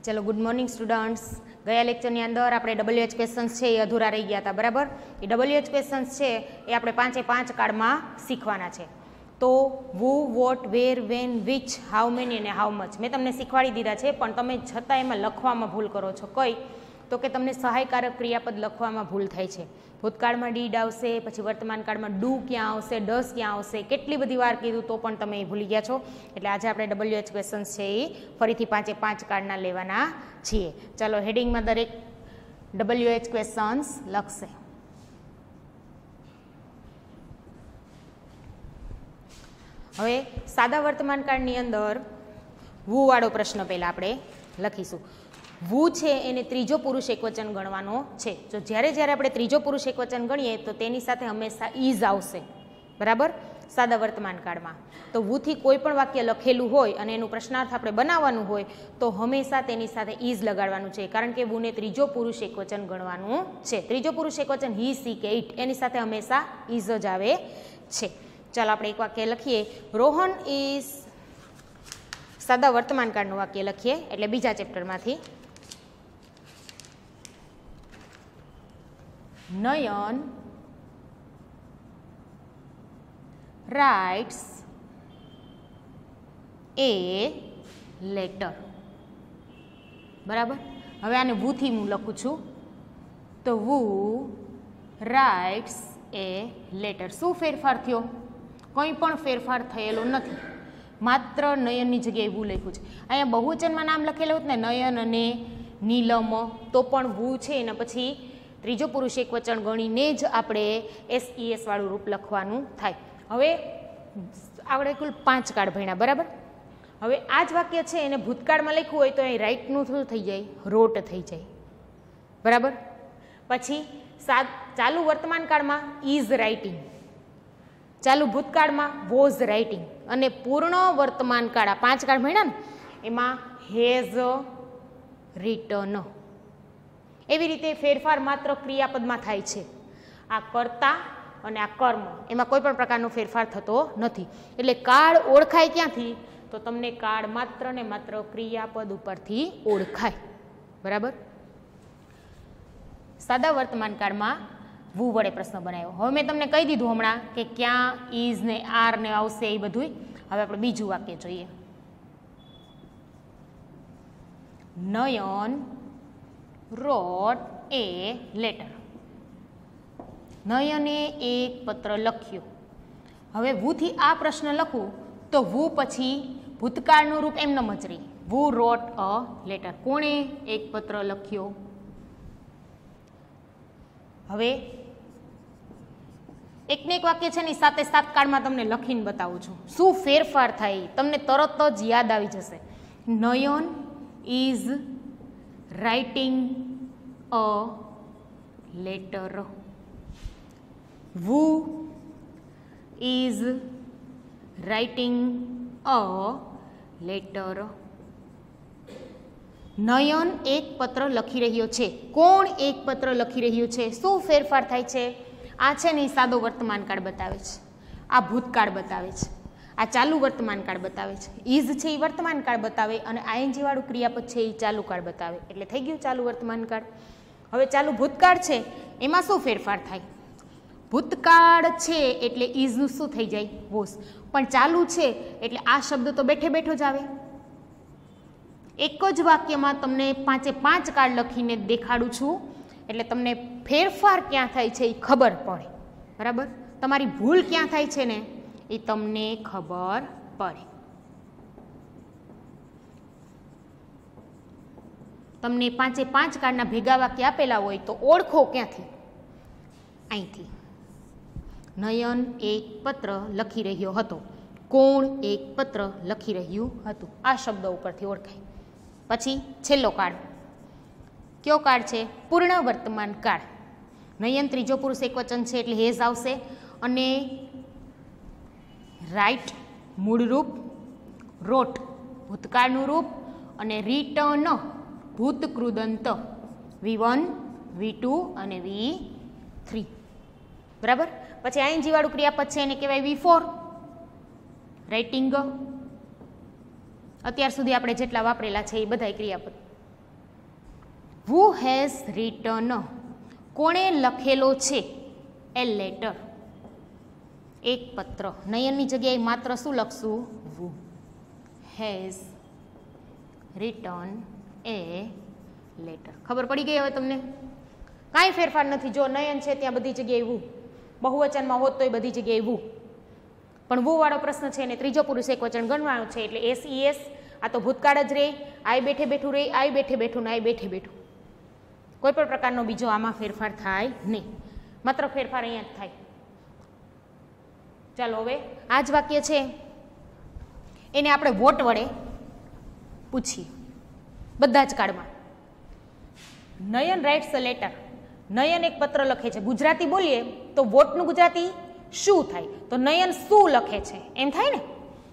चलो good morning students. गया लेक्चरनी अंदर આપણે WH ક્વેશ્ચન્સ છે એ અધૂરા રહી ગયા હતા, બરાબર। એ WH ક્વેશ્ચન્સ છે એ આપણે 5 કાર્ડમાં શીખવાના છે। તો who, what, where, when, which, how many અને how much મેં તમને શીખવાડી દીધા છે, પણ તમે છતાં એમાં લખવામાં ભૂલ કરો છો। કઈ તો કે તમને સહાયકારક ક્રિયાપદ લખવામાં ભૂલ થાય છે। ભૂતકાળમાં ડીડ આવશે, પછી વર્તમાન કાળમાં ડુ ક્યાં આવશે, ડસ ક્યાં આવશે, કેટલી બધી વાર કીધું તો પણ તમે એ ભૂલી ગયા છો। એટલે આજે આપણે WH ક્વેશ્ચન્સ છે એ ફરીથી 5 કાર્ડના લેવાના છીએ। ચાલો હેડિંગમાં દરેક WH ક્વેશ્ચન્સ લખશે। હવે સાદા વર્તમાન કાળની અંદર વુ વાળો પ્રશ્ન પહેલા આપણે લખીશું। વુ છે એને ત્રીજો પુરુષ એકવચન ગણવાનો છે। જો જ્યારે આપણે ત્રીજો પુરુષ એકવચન ગણીએ તો તેની સાથે હંમેશા ઇઝ આવશે, બરાબર। સાદા વર્તમાન કાળમાં તો વુથી કોઈ પણ વાક્ય લખેલું હોય અને એનું પ્રશ્નાર્થ આપણે બનાવવાનું હોય તો હંમેશા તેની સાથે ઇઝ લગાડવાનું છે, કારણ કે વુને ત્રીજો પુરુષ એકવચન ગણવાનું છે। ત્રીજો પુરુષ એકવચન હી, સી કે ઇટ એની સાથે હંમેશા ઇઝ જ આવે છે। ચાલો આપણે એક વાક્ય લખીએ। રોહન ઇઝ, સાદા વર્તમાન કાળનું વાક્ય લખીએ એટલે બીજા ચેપ્ટરમાંથી। નયન writes a letter, બરાબર। હવે આને વુથી હું લખું છું તો વુ writes a letter। શું ફેરફાર થયો? કંઈ પણ ફેરફાર થયેલો નથી, માત્ર નયનની જગ્યાએ વુ લખ્યું છે। અહીંયા બહુવચનમાં નામ લખેલું હતું ને, નયન અને નીલમ, તો પણ વુ છે એના પછી ત્રીજો પુરુષ એકવચન ગણીને જ આપણે SES વાળું રૂપ લખવાનું થાય। હવે આપણે કુલ 5 કાર્ડ ભણ્યા, બરાબર। હવે આ જ વાક્ય છે એને ભૂતકાળમાં લખ્યું હોય તો અહીં રાઇટનું શું થઈ જાય? રોટ થઈ જાય, બરાબર। પછી ચાલુ વર્તમાન કાળમાં ઇઝ રાઇટિંગ, ચાલુ ભૂતકાળમાં વોઝ રાઇટિંગ, અને પૂર્ણ વર્તમાન કાળ આ 5 કાર્ડ ભણ્યા ને એમાં હેઝ રિટન। એવી રીતે ફેરફાર માત્ર ક્રિયાપદમાં થાય છે। આ કર્તા અને આ કર્મ એમાં કોઈ પણ પ્રકારનો ફેરફાર થતો નથી। એટલે કાળ ઓળખાય ક્યાંથી? તો તમને કાળ માત્ર ને માત્ર ક્રિયાપદ ઉપરથી ઓળખાય, બરાબર। સાદા વર્તમાન કાળમાં વુ વડે પ્રશ્ન બનાવ્યો। હવે મેં તમને કહી દીધું હમણાં કે ક્યાં ઇઝ ને આર ને આવશે એ બધું। હવે આપણે બીજું વાક્ય જોઈએ। નયન wrote a letter, નયને એક પત્ર લખ્યો। હવે વુથી આ પ્રશ્ન લખું તો વુ પછી ભૂતકાળનું રૂપ એમ ન મચરી, વુ wrote a letter, કોણે એક પત્ર લખ્યો। હવે એકને એક વાક્ય છે ને સાથે 7 કાળમાં તમને લખીને બતાવું છું, શું ફેરફાર થાય તમને તરત જ યાદ આવી જશે। Nayan is writing a letter, who is writing a letter. Nayan એક પત્ર લખી રહ્યો છે, કોણ એક પત્ર લખી રહ્યું છે? શું ફેરફાર થાય છે? આ છે ને સાદો વર્તમાન કાળ બતાવે છે, આ ભૂતકાળ બતાવે છે, આ ચાલુ વર્તમાન કાળ બતાવે છે, ઇઝ છે એ વર્તમાન કાળ બતાવે અને ING વાળું ક્રિયાપદ છે એ ચાલુ કાળ બતાવે, એટલે થઈ ગયું ચાલુ વર્તમાન કાળ। હવે ચાલુ ભૂતકાળ છે એમાં શું ફેરફાર થાય? ભૂતકાળ છે એટલે ઇઝનું શું થઈ જાય? વોઝ, પણ ચાલુ છે એટલે આ શબ્દ તો બેઠે બેઠો જ આવે। એક જ વાક્યમાં તમને 5 કાર્ડ લખીને દેખાડું છું એટલે તમને ફેરફાર ક્યાં થાય છે એ ખબર પડે, બરાબર। તમારી ભૂલ ક્યાં થાય છે ને એ તમને ખબર પડે। તમને 5 કાર્ડના ભેગા વાક્ય આપેલા હોય તો ઓળખો ક્યાંથી? અહીંથી। નયન એક પત્ર લખી રહ્યો હતો, કોણ એક પત્ર લખી રહ્યું હતું, આ શબ્દ ઉપરથી ઓળખાય। પછી છેલ્લો કાર્ડ કયો કાર્ડ છે? પૂર્ણ વર્તમાન કાળ। નયન ત્રીજો પુરુષ એકવચન છે એટલે હેઝ આવશે, અને રાઇટ મૂળ રૂપ, રોટ ભૂતકાળનું રૂપ, અને રિટર્ન ભૂતકૃદંત, V1 V2 અને V3, બરાબર। પછી ING વાળું ક્રિયાપદ છે એને કહેવાય V4, રાઇટિંગ। અત્યાર સુધી આપણે જેટલા વાપરેલા છે એ બધાય ક્રિયાપદ, હુ હેઝ રિટન, કોણે લખેલો છે, એ લેટર, એક પત્ર. નયનની જગ્યાએ માત્ર શું લખશું? Who has written a letter. ખબર પડી ગઈ હવે તમને? કાંઈ ફેરફાર નથી. જો નયન છે ત્યાં બધી જગ્યાએ વુ, બહુવચનમાં હોત તો એ બધી જગ્યાએ વુ, પણ વુ વાળો પ્રશ્ન છે ને ત્રીજો પુરુષ એકવચન ગણવાનું છે એટલે એસ ઈ એસ. આ તો ભૂતકાળ જ રહે. આઈ બેઠે બેઠું રહે, આઈ બેઠે બેઠું ને આઈ બેઠે બેઠું. કોઈ પણ પ્રકારનો બીજો આમાં ફેરફાર થાય નહીં, માત્ર ફેરફાર અહીંયા જ થાય. ચાલો હવે આ જ વાક્ય છે એને આપણે વોટ વડે પૂછીએ બધા જ કાળમાં. નયન રાઇટ્સ અ લેટર, નયન એક પત્ર લખે છે. ગુજરાતી બોલીએ તો વોટનું ગુજરાતી શું થાય? તો નયન શું લખે છે એમ થાય ને.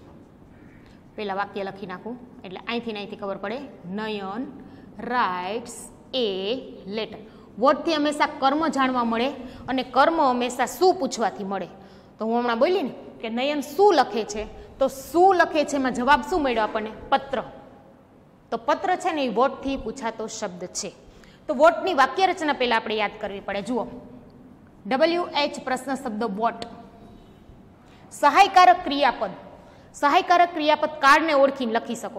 પેલા વાક્ય લખી નાખું એટલે અહીંથી ખબર પડે. નયન રાઇટ્સ એ લેટર. વોટથી હંમેશા કર્મ જાણવા મળે અને કર્મ હંમેશા શું પૂછવાથી મળે. તો હું હમણાં બોલી ને કે નયન શું લખે છે, તો શું લખે છે એમાં જવાબ શું મળ્યો આપણને? પત્ર. તો પત્ર છે ને એ વોટથી પૂછાતો શબ્દ છે. તો વોટની વાક્ય રચના પહેલા આપણે યાદ કરવી પડે. જુઓ, WH પ્રશ્ન શબ્દ વોટ. સહાયકારક ક્રિયાપદ. સહાયકારક ક્રિયાપદ કાળને ઓળખીને લખી શકો.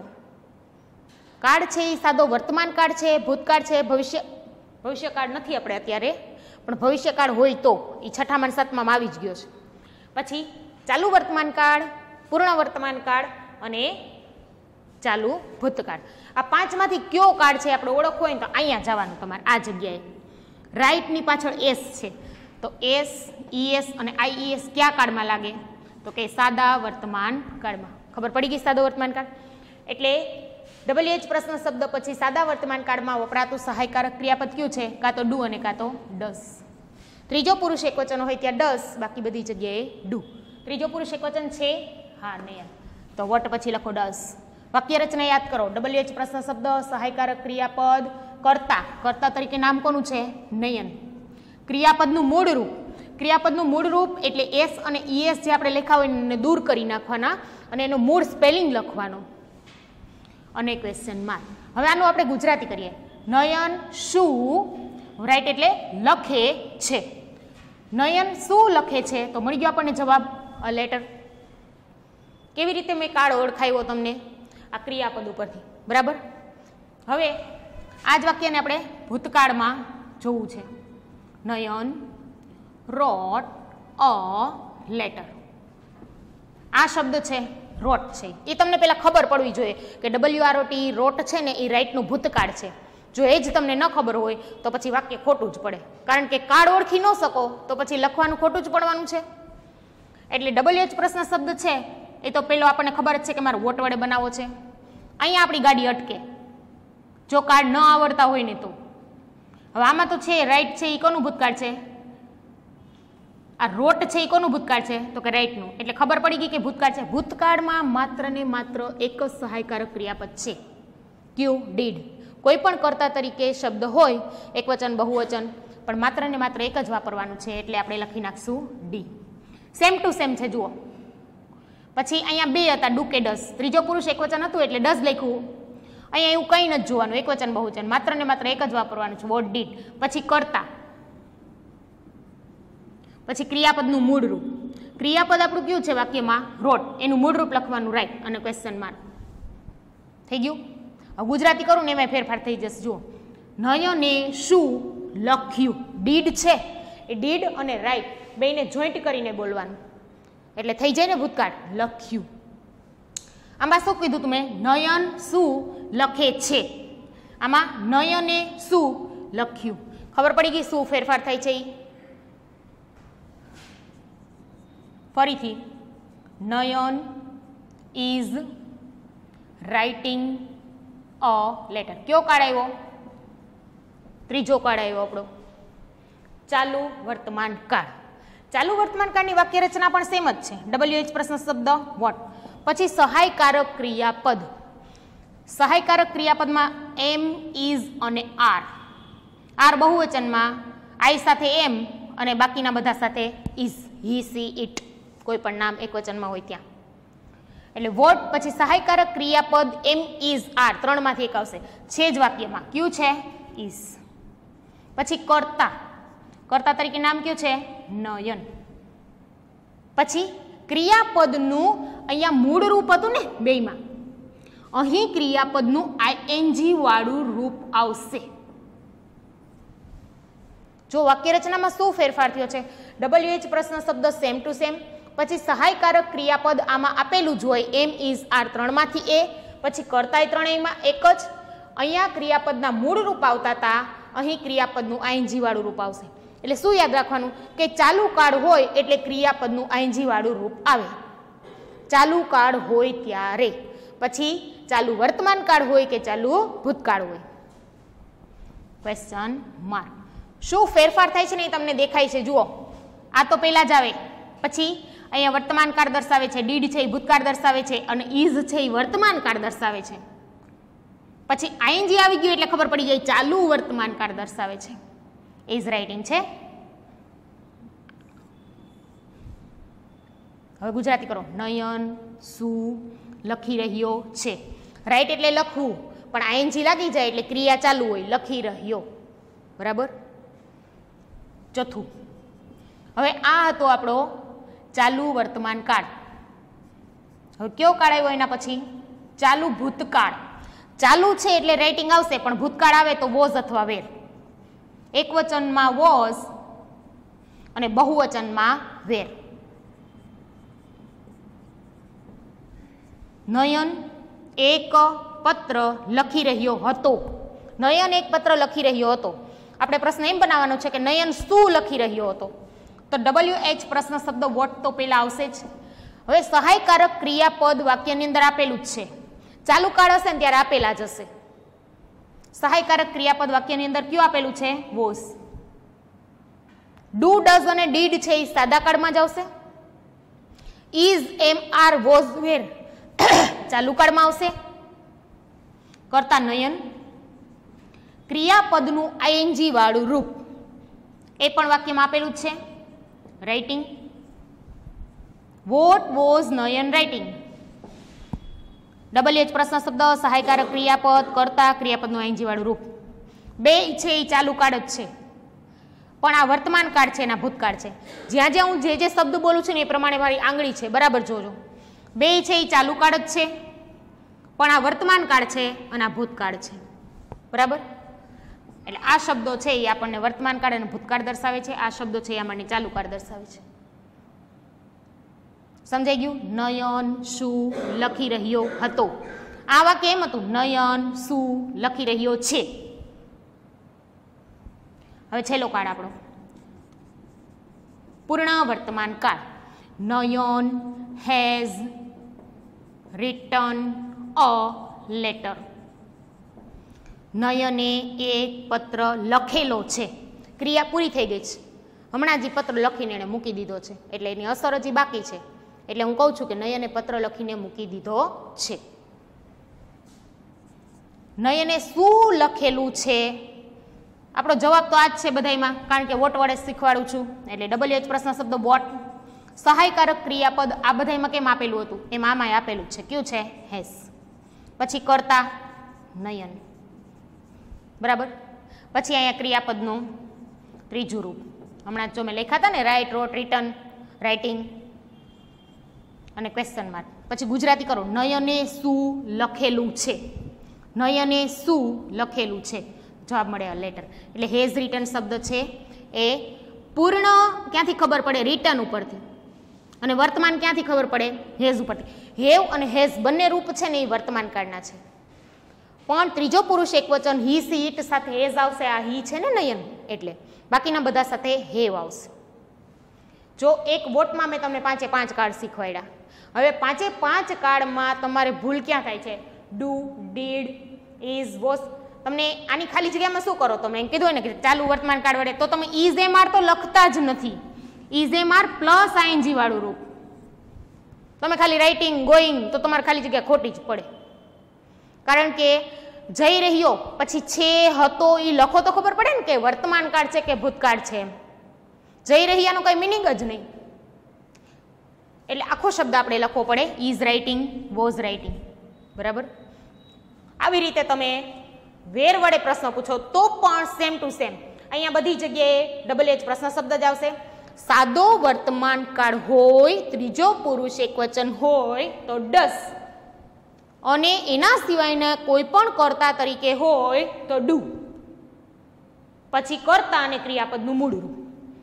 કાળ છે એ સાદો વર્તમાન કાળ છે, ભૂતકાળ છે, ભવિષ્યકાળ નથી આપણે અત્યારે, પણ ભવિષ્યકાળ હોય તો એ 6મા અને 7મામાં આવી જ ગયો છે. પછી ચાલુ વર્તમાન કાળ, પૂર્ણ વર્તમાન કાળ અને ચાલુ ભૂતકાળ. આ 5માંથી કયો કાળ છે આપણે ઓળખવો હોય તો અહીંયા જવાનું તમારે, આ જગ્યાએ. રાઈટની પાછળ એસ છે તો એસ, ઈએસ અને આઈઈએસ કયા કાળમાં લાગે? તો કે સાદા વર્તમાન કાળમાં. ખબર પડી ગઈ? સાદો વર્તમાન કાળ એટલે WH પ્રશ્ન શબ્દ પછી સાદા વર્તમાન કાળમાં વપરાતું સહાયકારક ક્રિયાપદ કયું છે? કાં તો ડુ અને કાં તો ડસ. ત્રીજો પુરુષ એકવચન હોય ત્યાં ડસ, બાકી બધી જગ્યાએ ડુ. ત્રીજો પુરુષ એકવચન છે? હા, નયન. તો વટ પછી લખો ડસ. વાક્ય રચના યાદ કરો. WH પ્રશ્ન શબ્દ, સહાયકારક ક્રિયાપદ, કર્તા. કર્તા તરીકે નામ કોનું છે? નયન. ક્રિયાપદનું મૂળ રૂપ. ક્રિયાપદનું મૂળ રૂપ એટલે એસ અને ઈએસ જે આપણે લખ્યા હોય એને દૂર કરી નાખવાના અને એનું મૂળ સ્પેલિંગ લખવાનું અને ક્વેશ્ચન માર્ક. હવે આનું આપણે ગુજરાતી કરીએ. નયન શું રાઈટ એટલે લખે છે. નયન શું લખે છે? તો મળી ગયો આપણને જવાબ અ લેટર. કેવી રીતે મેં કાળ ઓળખાયો તમને? આ ક્રિયાપદ ઉપરથી. બરાબર. હવે આ જ વાક્યને આપણે ભૂતકાળમાં જોવું છે. Nayan wrote a letter. આ શબ્દ છે રોટ છે એ તમને પહેલા ખબર પડવી જોઈએ કે WROT રોટ છે ને એ રાઈટનું ભૂતકાળ છે. જો એ જ તમને ન ખબર હોય તો પછી વાક્ય ખોટું જ પડે, કારણ કે કાળ ઓળખી ન શકો તો પછી લખવાનું ખોટું જ પડવાનું છે. એટલે WH પ્રશ્ન શબ્દ છે એ તો પેલો આપણને ખબર જ છે કે મારે વોટ વડે બનાવવો છે. અહીંયા આપણી ગાડી અટકે જો કાળ ન આવડતા હોય ને તો. હવે આમાં તો છે રાઈટ છે એ કોનું ભૂતકાળ છે? આ રોટ છે એ કોનું ભૂતકાળ છે? તો કે રાઈટનું. એટલે ખબર પડી ગઈ કે ભૂતકાળ છે. ભૂતકાળમાં માત્ર ને માત્ર એક જ સહાયકારક ક્રિયાપદ છે. ક્યુ? ડીડ. કોઈ પણ કર્તા તરીકે શબ્દ હોય, એકવચન બહુવચન, પણ માત્ર ને માત્ર એક જ વાપરવાનું છે એટલે આપણે લખી નાખશું ડી. સેમ ટુ સેમ છે. જુઓ, પછી અહીંયા બે હતા ડુ કે ડસ. ત્રીજો પુરુષ એકવચન હતું એટલે ડસ લખ્યું. અહીંયા એવું કંઈ નથી જોવાનું, એકવચન બહુવચન માત્ર ને માત્ર એક જ વાપરવાનું છે, વોટ ડીડ. પછી કર્તા, પછી ક્રિયાપદનું મૂળ રૂપ. ક્રિયાપદ આપણું કયું છે વાક્યમાં? રોટ. એનું મૂળ રૂપ લખવાનું રાઈટ અને ક્વેશ્ચન માર્ક. થઈ ગયું? હવે ગુજરાતી કરું ને એમાં ફેરફાર થઈ જશે. જુઓ, નયને શું લખ્યું? ડીડ છે એ ડીડ અને રાઈટ બેને જોઈન્ટ કરીને બોલવાનું એટલે થઈ જાય ને ભૂતકાળ. લખ્યું. આમાં શું કીધું તમે? નયન શું લખે છે. આમાં નયને શું લખ્યું. ખબર પડી ગઈ શું ફેરફાર થાય છે? ફરીથી, Nayan is writing a letter. કયો કાળ આવ્યો? ત્રીજો કાળ આવ્યો આપણો, ચાલુ વર્તમાન કાળ. ચાલુ વર્તમાન કાળની વાક્ય રચના પણ સેમ જ છે. WH પ્રશ્ન શબ્દ વોટ. પછી સહાયકારક ક્રિયાપદ. સહાયકારક ક્રિયાપદમાં એમ, ઇઝ અને આર. આર બહુવચનમાં, આઈ સાથે એમ અને બાકીના બધા સાથે ઇઝ. He, she, it. કોઈ પણ નામ એકવચનમાં હોય ત્યાં. એટલે વોટ પછી સહાયકારક ક્રિયાપદ એમ, ઇઝ, આર ત્રણમાંથી એક આવશે. છે જ વાક્યમાં. ક્યુ છે? ઇઝ. પછી કર્તા, કર્તા તરીકે નામ કયું છે? નયન. પછી ક્રિયાપદનું અહીંયા મૂળ રૂપ હતું ને બેયમાં, અહીં ક્રિયાપદનું આઈએનજી વાળું રૂપ આવશે. જો વાક્ય રચનામાં શું ફેરફાર થયો છે? WH પ્રશ્ન શબ્દ સેમ ટુ સેમ, પછી સહાયકારક ક્રિયાપદ આમાં આપેલું જ હોય એમ ઇઝ આર ત્રણમાંથી એ, પછી કર્તાય ત્રણેયમાં એક જ. અહીંયા ક્રિયાપદના મૂળ રૂપ આવતા હતા, અહીં ક્રિયાપદનું આઈએનજી વાળું રૂપ આવશે. એટલે શું યાદ રાખવાનું કે ચાલુ કાળ હોય એટલે ક્રિયાપદનું આઈએનજી વાળું રૂપ આવે, ચાલુ કાળ હોય ત્યારે. પછી ચાલુ વર્તમાન કાળ હોય કે ચાલુ ભૂતકાળ હોય. Question mark. શું ફેરફાર થાય છે ને એ તમને દેખાય છે, જુઓ. આ તો પહેલા જ આવે, પછી અહીંયા વર્તમાન કાળ દર્શાવે છે, ડીડ છે એ ભૂતકાળ દર્શાવે છે, અને ઇઝ છે એ વર્તમાન કાળ દર્શાવે છે. પછી આઈએનજી આવી ગયું એટલે ખબર પડી જાય ચાલુ વર્તમાન કાળ દર્શાવે છે. ઇઝ રાઇટિંગ છે. હવે ગુજરાતી કરો. નયન શું લખી રહ્યો છે. રાઈટ એટલે લખવું, પણ આઈએનજી લાગી જાય એટલે ક્રિયા ચાલુ હોય, લખી રહ્યો. બરાબર. ચોથું, હવે આ હતો આપણો ચાલુ વર્તમાન કાળ. હવે કયો કાળ આવ્યો એના પછી? ચાલુ ભૂતકાળ. ચાલુ છે એટલે રાઇટિંગ આવશે, પણ ભૂતકાળ આવે તો વોઝ અથવા વેર. એકવચનમાં વોઝ અને બહુવચનમાં વેર. નયન એક પત્ર લખી રહ્યો હતો. નયન એક પત્ર લખી રહ્યો હતો. આપણે પ્રશ્ન એમ બનાવવાનો છે કે નયન શું લખી રહ્યો હતો, તો WH પ્રશ્ન શબ્દ વોટ તો પહેલા આવશે જ. હવે સહાયકારક ક્રિયાપદ વાક્યની અંદર આપેલું જ છે, ચાલુ કાળ હશે ને ત્યારે આપેલા જ હશે. સહાયકારક ક્રિયાપદ વાક્યની અંદર કયું આપેલું છે? વોઝ. ડુ, ડઝ અને ડીડ છે એ સાદા કાળમાં જ આવશે. Is, am, are, was, were ચાલુ કાળમાં આવશે. કર્તા નયન. ક્રિયાપદનું આઈએનજી વાળું રૂપ એ પણ વાક્યમાં આપેલું જ છે, writing. What was Nayan writing. WH પ્રશ્ન શબ્દ સહાયકારક ક્રિયાપદ કર્તા ક્રિયાપદનું આઈએનજી વાળું રૂપ બે છે એ ચાલુ કાળ જ છે, પણ આ વર્તમાન કાળ છે એના ભૂતકાળ છે. જ્યાં જ્યાં હું જે શબ્દ બોલું છું ને એ પ્રમાણે મારી આંગળી છે, બરાબર જોજો. બે છે એ ચાલુ કાળ જ છે, પણ આ વર્તમાન કાળ છે અને આ ભૂતકાળ છે. બરાબર. એટલે આ શબ્દો છે એ આપણને વર્તમાન કાળ અને ભૂતકાળ દર્શાવે છે, આ શબ્દો છે એ આપણને ચાલુ કાળ દર્શાવે છે. સમજાઈ ગયું? નયન શું લખી રહ્યો હતો. આ વાક્ય એમ હતું, નયન શું લખી રહ્યો છે. હવે છેલ્લો કાળ આપણો પૂર્ણ વર્તમાન કાળ. Nayan has written a letter. નયને એક પત્ર લખેલો છે. ક્રિયા પૂરી થઈ ગઈ છે, હમણાં જ પત્ર લખીને એણે મૂકી દીધો છે, એટલે એની અસર હજી બાકી છે. એટલે હું કહું છું કે નયને પત્ર લખીને મૂકી દીધો છે. નયને શું લખેલું છે? આપણો જવાબ તો આ જ છે બધામાં, કારણ કે વોટ વડે શીખવાડું છું. એટલે WH પ્રશ્ન શબ્દ વોટ. સહાયકારક ક્રિયાપદ આ બધામાં કેમ આપેલું હતું? એમ આમાં આપેલું છે. કયું છે? હેઝ. પછી કર્તા નયન. બરાબર. પછી અહીંયા ક્રિયાપદનું ત્રીજું રૂપ હમણાં જો મેં લખ્યા હતા ને, રાઇટ, રોટ, રિટન, રાઇટિંગ અને ક્વેશ્ચન માર્ક. પછી ગુજરાતી કરો. નયને શું લખેલું છે. નયને શું લખેલું છે, જવાબ મળે લેટર. એટલે હેઝ રિટન શબ્દ છે એ પૂર્ણ ક્યાંથી ખબર પડે? રિટન ઉપરથી. અને વર્તમાન ક્યાંથી ખબર પડે? હેઝ ઉપરથી. હેવ અને હેઝ બંને રૂપ છે ને એ વર્તમાન કાળના છે, પણ ત્રીજો પુરુષ એકવચન હી, સી, ઇટ સાથે હેઝ આવશે. આ હી છે ને નયન, એટલે બાકીના બધા સાથે હેવ આવશે. જો એક વોટમાં મેં તમને 5 કાળ શીખવાડ્યા. હવે 5 કાળમાં તમારે ભૂલ ક્યાં થાય છે? Do, did, is, was. તમને આની ખાલી જગ્યામાં શું કરો? તમે એમ કીધું હોય ને કે ચાલુ વર્તમાન કાળ વડે, તો તમે ઇઝ એમ આર તો લખતા જ નથી. Is am are plus I N G વાળું રૂપ. તમે ખાલી રાઇટિંગ, ગોઈંગ, તો તમારે ખાલી જગ્યા ખોટી જ પડે. કારણ કે જઈ રહ્યો પછી છે, હતો એ લખો તો ખબર પડે ને કે વર્તમાન કાળ છે કે ભૂતકાળ છે. જઈ રહ્યાનો કઈ મિનિંગ જ નહીં. એટલે આખો શબ્દ આપણે લખવો પડે. Is writing, was writing. બરાબર. આવી રીતે તમે વેર વડે પ્રશ્ન પૂછો તો પણ સેમ ટુ સેમ અહીંયા બધી જગ્યાએ ડબલ એચ પ્રશ્ન શબ્દ જ આવશે. સાદો વર્તમાન કાળ હોય, ત્રીજો પુરુષ એકવચન હોય તો ડસ, અને એના સિવાયના કોઈ પણ કર્તા તરીકે હોય તો ડુ. પછી કર્તા અને ક્રિયાપદનું મૂળ રૂપ.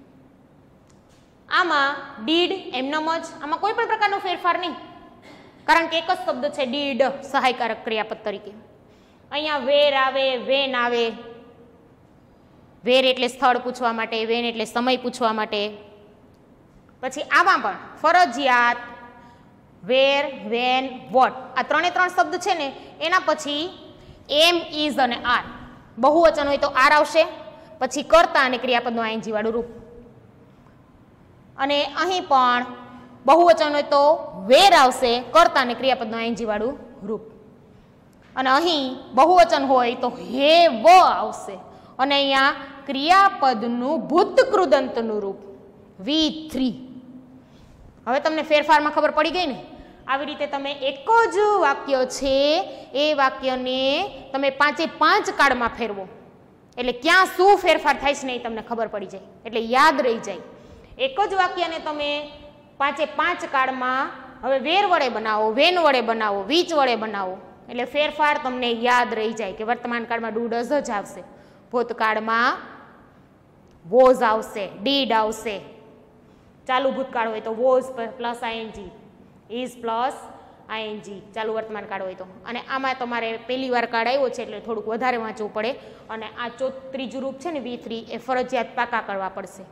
આમાં ડીડ એમનેમ જ, આમાં કોઈ પણ પ્રકારનો ફેરફાર નહીં, કારણ કે એક જ શબ્દ છે ડીડ સહાયકારક ક્રિયાપદ તરીકે. અહીંયા વેર આવે, વેન આવે. વેર એટલે સ્થળ પૂછવા માટે, વેન એટલે સમય પૂછવા માટે. પછી આમાં પણ ફરજિયાત વેર, વેન, વોટ આ ત્રણે ત્રણ શબ્દ છે ને એના પછી એમ, ઇઝ અને આર. બહુવચન હોય તો આર આવશે, પછી કર્તા અને ક્રિયાપદનું આઈએનજી વાળું રૂપ. અને અહીં પણ બહુવચન હોય તો વેર આવશે, કર્તા અને ક્રિયાપદનું આઈએનજી વાળું રૂપ. અને અહીં બહુવચન હોય તો હેવ આવશે, અને અહીંયા ક્રિયાપદનું ભૂતકૃદંતનું રૂપ V3. હવે તમને ફેરફારમાં ખબર પડી ગઈ ને. આવી રીતે તમે એક જ વાક્ય છે એ વાક્યને તમે 5 કાળમાં ફેરવો એટલે ક્યાં શું ફેરફાર થાય છે ને એ તમને ખબર પડી જાય, એટલે યાદ રહી જાય. એક જ વાક્યને તમે 5 કાળમાં હવે વેર વડે બનાવો, વેન વડે બનાવો, વીચ વડે બનાવો એટલે ફેરફાર તમને યાદ રહી જાય કે વર્તમાન કાળમાં ડુ ડઝ જ આવશે, ભૂતકાળમાં વોઝ આવશે, ડીડ આવશે, ચાલુ ભૂતકાળ હોય તો was plus I N G, is plus I N G ચાલુ વર્તમાન કાળ હોય તો. અને આમાં તમારે પહેલી વાર કાળ આવ્યો છે એટલે થોડુંક વધારે વાંચવું પડે, અને આ ત્રીજું રૂપ છે ને V3 એ ફરજિયાત પાકા કરવા પડશે.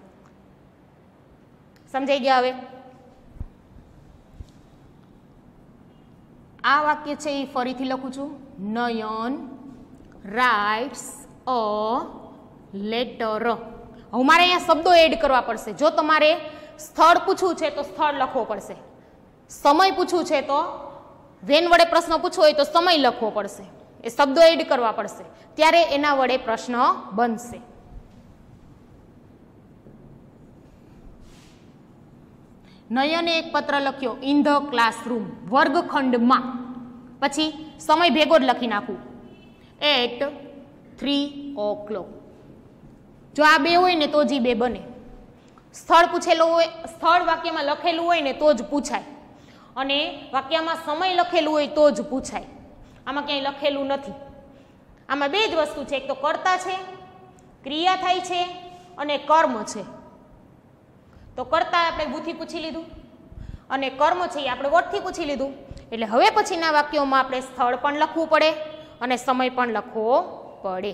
સમજાઈ ગયા? હવે આ વાક્ય છે એ ફરીથી લખું છું. Nayan writes a letter. હવે મારે અહીંયા શબ્દો એડ કરવા પડશે. જો તમારે સ્થળ પૂછવું છે તો સ્થળ લખવો પડશે, સમય પૂછવું છે તો વેન વડે પ્રશ્ન પૂછવો હોય તો સમય લખવો પડશે, એ શબ્દો એડ કરવા પડશે, ત્યારે એના વડે પ્રશ્ન બનશે. નયને એક પત્ર લખ્યો ઇન ધ ક્લાસરૂમ, વર્ગખંડમાં. પછી સમય ભેગો જ લખી નાખું, એટ 3 o'clock. જો આ બે હોય ને તો જ બે બને. સ્થળ પૂછેલું હોય, સ્થળ વાક્યમાં લખેલું હોય ને તો જ પૂછાય, અને વાક્યમાં સમય લખેલું હોય તો જ પૂછાય. આમાં ક્યાંય લખેલું નથી. આમાં બે જ વસ્તુ છે, એક તો કર્તા છે, ક્રિયા થાય છે, અને કર્મ છે. તો કર્તા આપણે બુથી પૂછી લીધું, અને કર્મ છે એ આપણે વટથી પૂછી લીધું. એટલે હવે પછીના વાક્યોમાં આપણે સ્થળ પણ લખવું પડે અને સમય પણ લખવો પડે.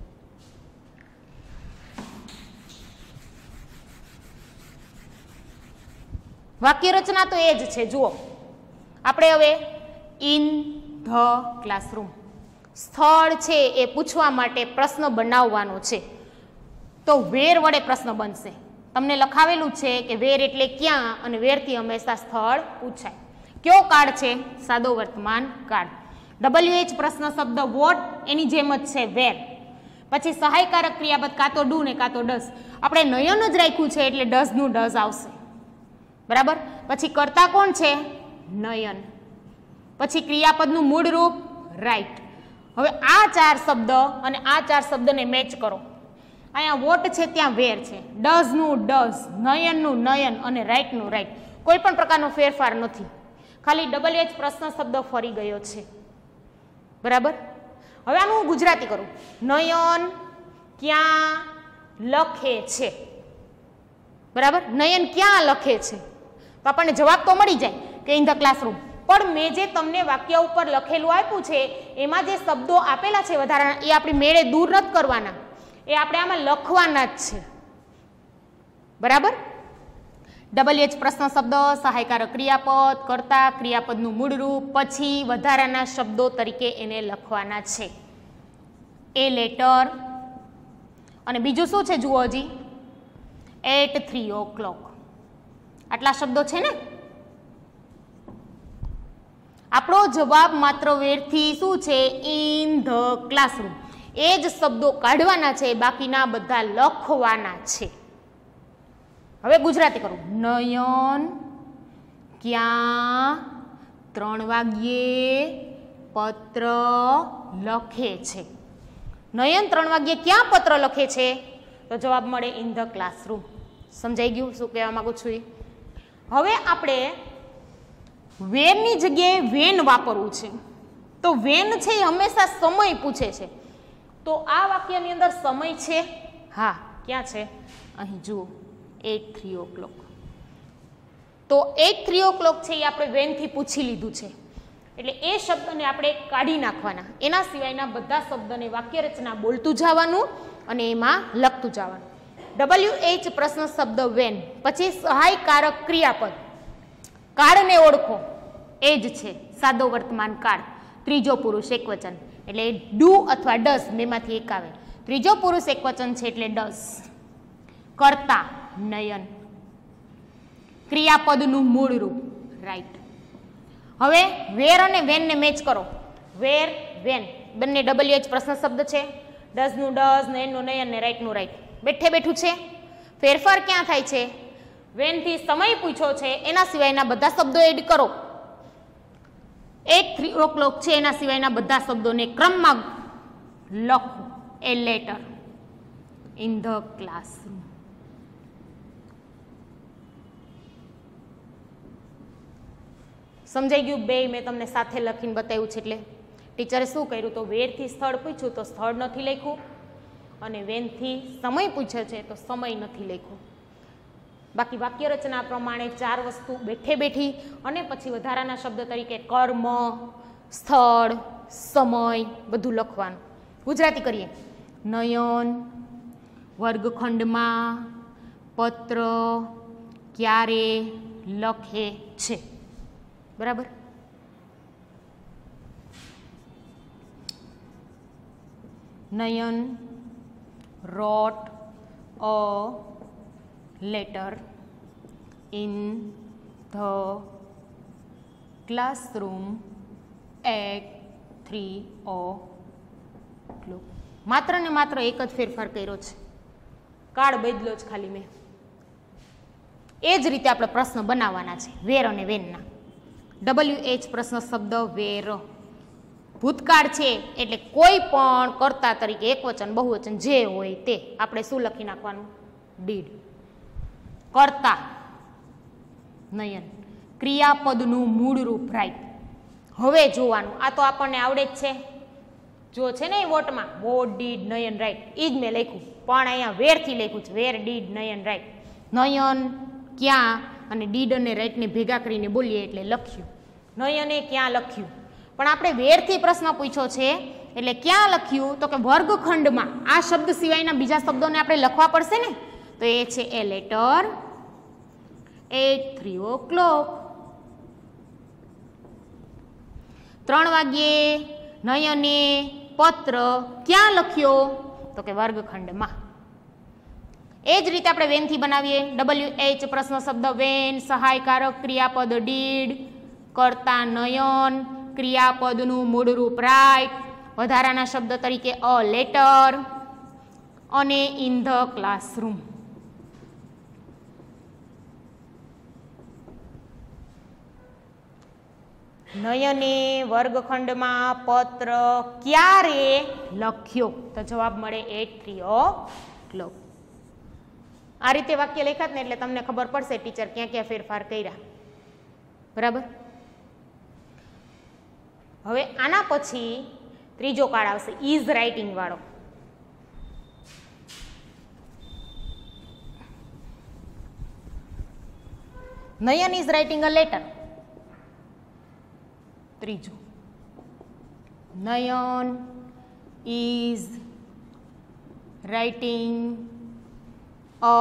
વાક્ય રચના તો એ જ છે. જુઓ, આપણે હવે ઇન ધ ક્લાસરૂમ, સ્થળ છે એ પૂછવા માટે પ્રશ્ન બનાવવાનો છે, તો વેર વડે પ્રશ્ન બનશે. તમને લખાવેલું છે કે વેર એટલે ક્યાં, અને વેરથી હંમેશા સ્થળ પૂછાય. કયો કાળ છે? સાદો વર્તમાન કાળ. WH પ્રશ્ન શબ્દ વોટ એની જેમ જ છે વેર. પછી સહાયકારક ક્રિયાપદ કાં તો ડુ ને કાં તો ડઝ. આપણે નયન જ રાખ્યું છે એટલે ડઝનું ડઝ આવશે, બરાબર. પછી કર્તા કોણ છે? નયન. પછી ક્રિયાપદનું મૂળ રૂપ રાઈટ. હવે આ 4 શબ્દ અને આ 4 શબ્દને મેચ કરો. અહીંયા વોટ છે ત્યાં વેર છે, ડઝનું ડઝ, નયનનું નયન અને રાઈટનું રાઈટ. કોઈ પણ પ્રકારનો ફેરફાર નથી, ખાલી WH પ્રશ્ન શબ્દ ફરી ગયો છે, બરાબર. હવે આનું હું ગુજરાતી કરું. નયન ક્યાં લખે છે, બરાબર. નયન ક્યાં લખે છે તો આપણને જવાબ તો મળી જાય કે ઇન ધ ક્લાસરૂમ. પણ મેં જે તમને વાક્ય ઉપર લખેલું આપ્યું છે એમાં જે શબ્દો આપેલા છે વધારાના, એ આપણી મેળે દૂર નથી કરવાના, એ આપણે આમાં લખવાના જ છે, બરાબર. WH પ્રશ્ન શબ્દ, સહાયકારક ક્રિયાપદ, કર્તા, ક્રિયાપદનું મૂળ રૂપ, પછી વધારાના શબ્દો તરીકે એને લખવાના છે. એ લેટર, અને બીજું શું છે જુઓ હજી, એટ 3 o'clock. આટલા શબ્દો છે ને. આપણો જવાબ માત્ર વેરથી શું છે? In the classroom. એ જ શબ્દો કાઢવાના છે, બાકીના બધા લખવાના છે. હવે ગુજરાતી કરું. નયન ક્યાં 3 વાગ્યે પત્ર લખે છે. નયન 3 વાગ્યે ક્યાં પત્ર લખે છે? તો જવાબ મળે ઇન ધ ક્લાસરૂમ. સમજાઈ ગયું શું કહેવા માંગુ છું એ? હવે આપણે વેરની જગ્યાએ વેન વાપરવું છે. તો વેન છે એ હંમેશા સમય પૂછે છે. તો આ વાક્યની અંદર સમય છે? હા. ક્યાં છે? અહીં જુઓ, 8:03 o'clock. તો 8:03 o'clock છે એ આપણે વેનથી પૂછી લીધું છે. એટલે એ શબ્દને આપણે કાઢી નાખવાના. એના સિવાયના બધા શબ્દને વાક્ય રચના બોલતું જવાનું અને એમાં લખતું જવાનું. WH પ્રશ્ન શબ્દ વેન, પછી સહાયકારક ક્રિયાપદ. કાળને ઓળખો, એ જ છે સાદો વર્તમાન કાળ. ત્રીજો પુરુષ એકવચન એટલે ડુ અથવા ડસ બેમાંથી એક આવે. ત્રીજો પુરુષ એકવચન છે એટલે ડસ. કર્તા નયન. ક્રિયાપદનું મૂળ રૂપ રાઈટ. હવે વેર અને વેનને મેચ કરો. વેર વેન બંને WH પ્રશ્ન શબ્દ છે. ડઝનું ડઝ, નયનનું નયન ને રાઈટનું રાઈટ. બેઠે બેઠું છે. ફેરફાર ક્યાં થાય છે? વેનથી સમય પૂછ્યો છે એના સિવાયના બધા શબ્દો એડ કરો. 8:03 o'clock છે એના સિવાયના બધા શબ્દોને ક્રમમાં લખો. A letter in the classroom. સમજાઈ ગયું? બે મેં તમને સાથે લખીને બતાવ્યું છે. એટલે ટીચરે શું કર્યું? તો વેરથી સ્થળ પૂછ્યું તો સ્થળ નથી લખ્યું, અને વેનથી સમય પૂછે છે તો સમય નથી લખ્યું. બાકી વાક્ય રચના પ્રમાણે 4 વસ્તુ બેઠે બેઠી અને પછી વધારાના શબ્દ તરીકે કર્મ, સ્થળ, સમય બધું લખવાનું. ગુજરાતી કરીએ. નયન વર્ગખંડમાં પત્ર ક્યારે લખે છે? બરાબર. નયન wrote a letter in the classroom at 3 o'clock. માત્ર ને માત્ર એક જ ફેરફાર કર્યો છે, કાળ બદલ્યો જ ખાલી મેં. એ જ રીતે આપણે પ્રશ્ન બનાવવાના છે વેર અને વેનના. WH પ્રશ્ન શબ્દ વેર. ભૂતકાળ છે એટલે કોઈ પણ કર્તા તરીકે એકવચન બહુવચન જે હોય તે આપણે શું લખી નાખવાનું? ડીડ. કર્તા નયન. ક્રિયાપદનું મૂળ રૂપ રાઈટ. હવે જોવાનું, આ તો આપણને આવડે જ છે. જો છે ને એ વોટમાં વોટ ડીડ નયન રાઈટ, એ જ મેં લખ્યું, પણ અહીંયા વેરથી લખ્યું છે. Where did Nayan right. નયન ક્યાં અને ડીડ અને રાઈટને ભેગા કરીને બોલીએ એટલે લખ્યું. નયને ક્યાં લખ્યું? પણ આપણે વેરથી પ્રશ્ન પૂછ્યો છે એટલે ક્યાં લખ્યું? તો કે વર્ગખંડમાં. આ શબ્દ સિવાયના બીજા શબ્દોને આપણે લખવા પડશે ને, તો એ છે એ લેટર 8:03 o'clock. 3 વાગ્યે નયને પત્ર ક્યાં લખ્યો? તો કે વર્ગખંડમાં. એ જ રીતે આપણે વેનથી બનાવીએ. WH પ્રશ્ન શબ્દ વેન, સહાયકારક ક્રિયાપદ ડીડ, કર્તા નયન, ક્રિયાપદનું મૂળરૂપ રાઈટ, વધારાના શબ્દ તરીકે અ લેટર અને ઇન ધ ક્લાસરૂમ. નયને વર્ગખંડમાં પત્ર ક્યારે લખ્યો? તો જવાબ મળે 8:03 o'clock. આ રીતે વાક્ય લખ્યા ને એટલે તમને ખબર પડશે ટીચર ક્યાં ક્યાં ફેરફાર કર્યા. બરાબર. હવે આના પછી ત્રીજો કાળ આવશે ઇઝ રાઇટિંગ વાળો. Nayan is writing a letter. ત્રીજું, Nayan is writing a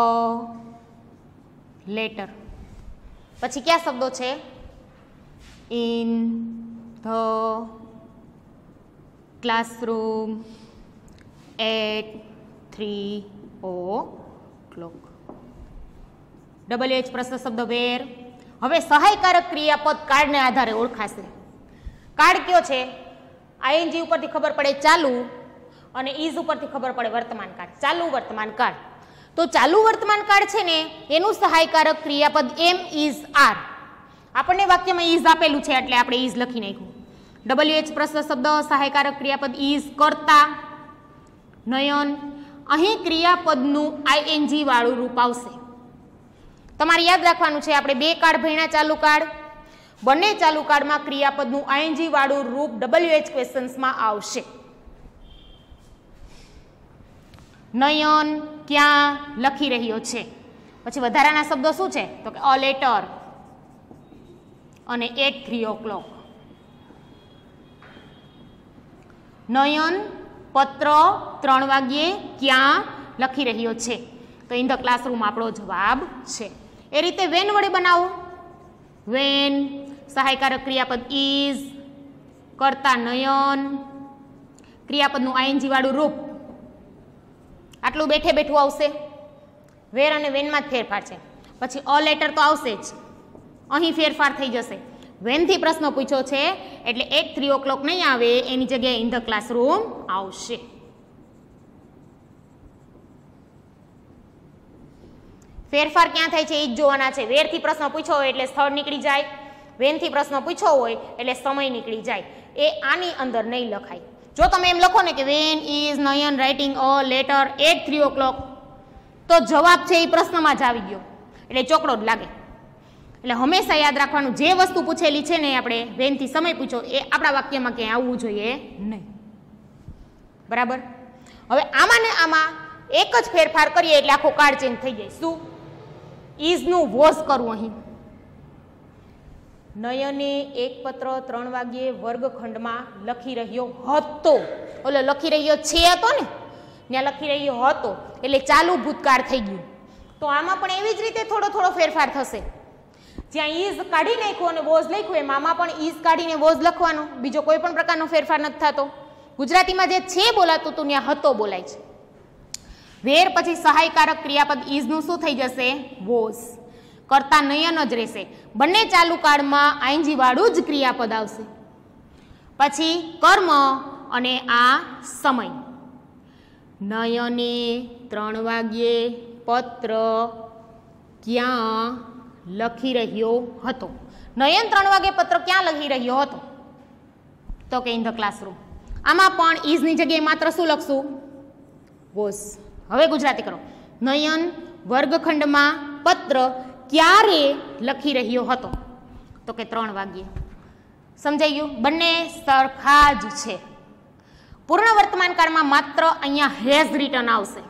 letter. પછી કયા શબ્દો છે? In the classroom at 3 o'clock. WH પ્રશ્ન શબ્દ વેર. હવે સહાયકારક ક્રિયાપદ કાળને આધારે ઓળખાશે. કાળ કયો છે? આઈએનજી ઉપરથી ખબર પડે ચાલુ અને ઇઝ ઉપરથી ખબર પડે વર્તમાન કાળ. ચાલુ વર્તમાન કાળ. તો ચાલુ વર્તમાન કાળ છે ને એનું સહાયકારક ક્રિયાપદ એમ ઇઝ આર. આપણને વાક્યમાં ઇઝ આપેલું છે એટલે આપણે ઇઝ લખી નાખ્યું. WH પ્રશ્ન શબ્દ સહાયકારક ક્રિયાપદ ઇઝ કર્તા નયન, અહીં ક્રિયાપદનું આઈએનજી વાળું રૂપ આવશે. તમારે યાદ રાખવાનું છે, આપણે 2 કાર્ડ ભણ્યા ચાલુ કાર્ડ, બંને ચાલુ કાર્ડમાં ક્રિયાપદનું આઈએનજી વાળું રૂપ WH ક્વેશ્ચન્સમાં આવશે. નયન ક્યાં લખી રહ્યો છે. પછી વધારાના શબ્દો શું છે તો કે અ લેટર અને એટ 3 o'clock. નયન પત્ર 3 વાગ્યે ક્યાં લખી રહ્યો છે, તો ઇન ધ ક્લાસરૂમ આપણો જવાબ છે. એ રીતે વેન વડે બનાવો. વેન સહાયકારક ક્રિયાપદ ઇઝ, કર્તા નયન, ક્રિયાપદનું આઈએનજી વાળું રૂપ. આટલું બેઠે બેઠું આવશે. વેર અને વેનમાં જ ફેરફાર છે. પછી અ લેટર તો આવશે જ, અહીં ફેરફાર થઈ જશે. વેનથી પ્રશ્ન પૂછ્યો છે એટલે એટ 3 o'clock નહીં આવે, એની જગ્યાએ ઇન ધ ક્લાસરૂમ આવશે. ફેરફાર ક્યાં થાય છે એ જ જોવાના છે. વેરથી પ્રશ્ન પૂછ્યો હોય એટલે સ્થળ નીકળી જાય, વેનથી પ્રશ્ન પૂછ્યો હોય એટલે સમય નીકળી જાય. એ આની અંદર નહીં લખાય. જો તમે એમ લખો ને કે when is Nayan writing a letter at 3 o'clock, તો જવાબ છે એ પ્રશ્નમાં જ આવી ગયો, એટલે ચોકડો જ લાગે. એટલે હંમેશા યાદ રાખવાનું, જે વસ્તુ પૂછેલી છે ને આપણે વેનથી સમય પૂછો એ આપણા વાક્યમાં ક્યાંય આવવું જોઈએ નહીં. બરાબર. હવે આમાં ને આમાં એક જ ફેરફાર કરીએ એટલે આખો કાર્ડ ચેન્જ થઈ જાય. શું? ઇઝનું વોઝ કરવું. અહીં નયને એક પત્ર 3 વાગ્યે વર્ગખંડમાં લખી રહ્યો હતો. ઓલો લખી રહ્યો છે હતો ને, ત્યાં લખી રહ્યો હતો એટલે ચાલુ ભૂતકાળ થઈ ગયું. તો આમાં પણ એવી જ રીતે થોડો થોડો ફેરફાર થશે. જ્યાં ઇઝ કાઢી નાખ્યો અને વોઝ લખ્યું એમ આમાં પણ ઇઝ કાઢીને વોઝ લખવાનો. બીજો કોઈ પણ પ્રકારનો ફેરફાર નથી થતો. ગુજરાતીમાં જે છે બોલાતું હતું ત્યાં હતો બોલાય છે. વેર પછી સહાયકારક ક્રિયાપદ ઇઝનું શું થઈ જશે? વોઝ. કર્તા નયન જ રહેશે. બંને ચાલુ કાળમાં આઈએનજી વાળું જ ક્રિયાપદ આવશે. પછી કર્મ અને આ સમય. નયને 3 વાગ્યે પત્ર ક્યાં લખી રહ્યો હતો. નયન 3 વાગે પત્ર ક્યાં લખી રહ્યો હતો? તો કે ઇન ધ ક્લાસરૂમ. આમાં પણ ઇઝની જગ્યાએ માત્ર શું લખશું? વોઝ. હવે ગુજરાતી કરો. નયન વર્ગખંડમાં પત્ર ક્યારે લખી રહ્યો હતો? તો કે 3 વાગ્યે. સમજાઈ ગયું? બંને સરખા જ છે. પૂર્ણ વર્તમાન કાળમાં માત્ર અહીંયા હેઝ રિટર્ન આવશે.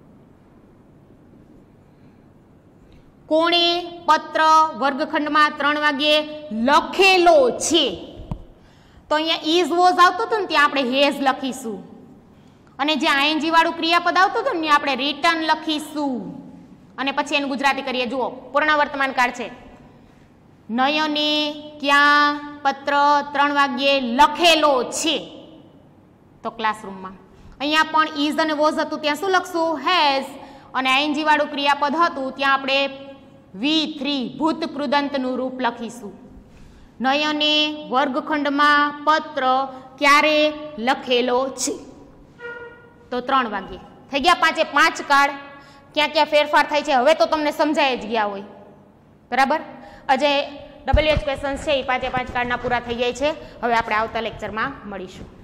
કોણે પત્ર વર્ગખંડમાં 3 વાગ્યે લખેલો છે? તો અહીંયા ઇઝ વોઝ આવતું હતું ને ત્યાં આપણે હેઝ લખીશું, અને જે આઈએનજી વાળું ક્રિયાપદ આવતું હતું ને આપણે રિટર્ન લખીશું. અને પછી એનું ગુજરાતી કરીએ. જુઓ, પૂર્ણ વર્તમાન કાળ છે. નયને ક્યાં પત્ર 3 વાગ્યે લખેલો છે? તો ક્લાસરૂમમાં. અહીંયા પણ ઇઝ અને વોઝ હતું ત્યાં શું લખશું? હેઝ. અને આઈએનજી વાળું ક્રિયાપદ હતું ત્યાં આપણે V3 ભૂત કૃદંતનું રૂપ લખીશું. નયને વર્ગખંડમાં પત્ર ક્યારે લખેલો છે? તો 3 વાગ્યે. થઈ ગયા 5 કાર્ડ. ક્યાં ક્યાં ફેરફાર થાય છે હવે તો તમને સમજાય જ ગયા હોય. બરાબર. આજે WH ક્વેશ્ચન્સ છે એ 5 કાર્ડના પૂરા થઈ જાય છે. હવે આપણે આવતા લેક્ચરમાં મળીશું.